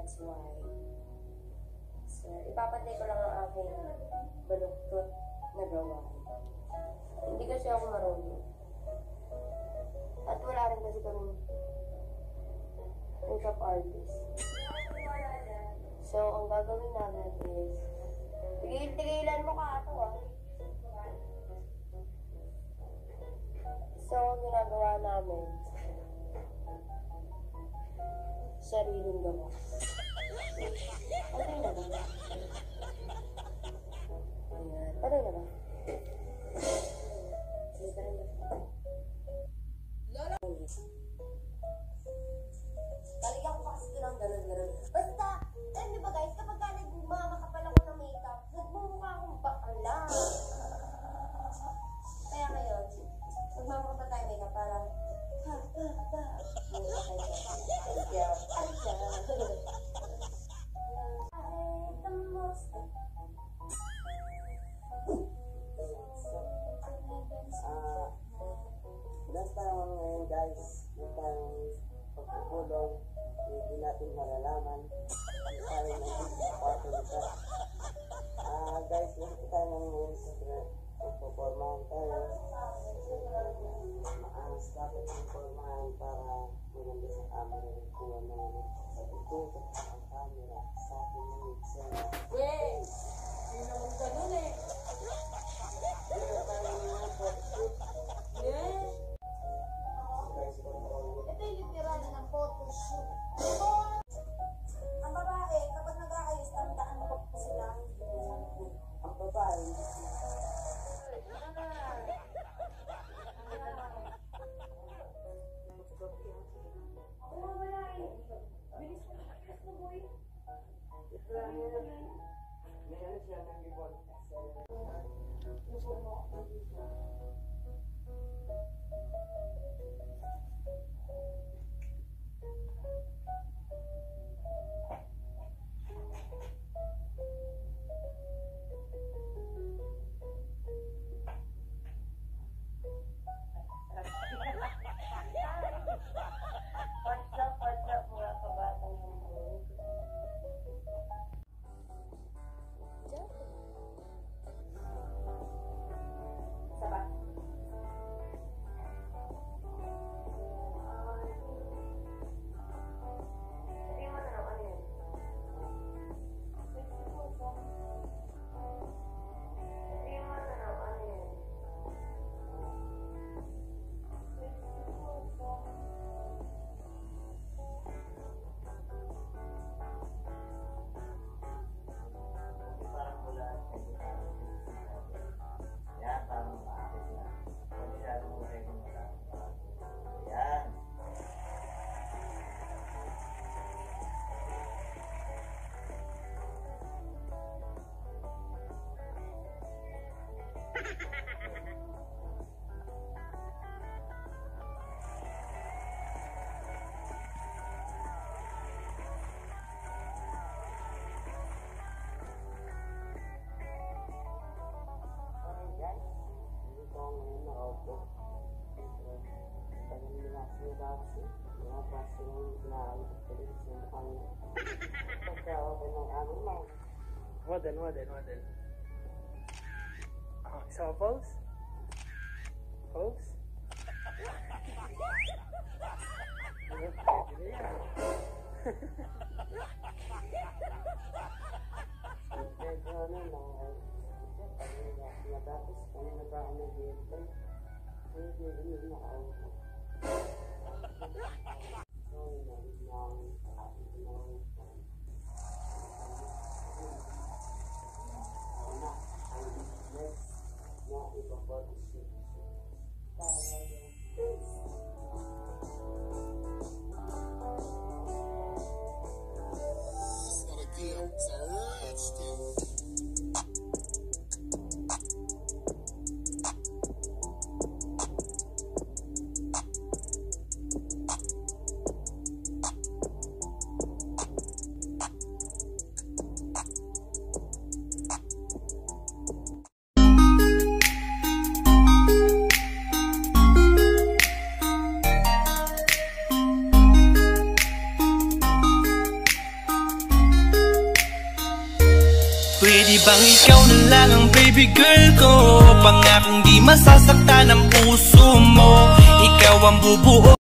That's why. So, ipapantay ko lang ang aking baluktot na gawain. Hindi kasi ako marunong. At wala rin kasi kami makeup artist. So, ang gagawin namin is tigil-tigilan mo ka ito So, ang ginagawa namin sariling gawa. Patay na ba? Ayan. Patay na ba? Balikan ko kasi silang gano'n-gano'n. Basta, di ba guys, kapag ka nagmamakapal ako ng makeup, nagmumukha akong bakla. Kaya ngayon, magmamakapal tayo makeup para Last time ngayon guys, itang pagpupulong, hindi natin malalaman kung tayo nagpapapatol ito. Guys, gusto tayo ngayon sa pagpupormahan tayo. Maangas dapat yung pormahan para maganda sa camera kung ano itutok ang camera sa akin ng mixer. Yay! Hindi naman ganun eh. Dito tayo ngayon photoshoot. Yeah! Ito yung literal ng photoshoot. Ang babae, kapag nag-aayos, tandaan mo pa sila. Ang babae, meron siya ng ibon. What's up, mga kabatang HAMOG? Saba. Sabihin mo na lang, ano yun? Sabihin mo na lang, ano yun? Parang mula yan, parang maakit na. Masyado mo rin yung yan. Model. So pose? Pose? bang ikaw na lang ang baby girl ko? Pangakong di masasaktan ang puso mo. Ikaw ang bubuo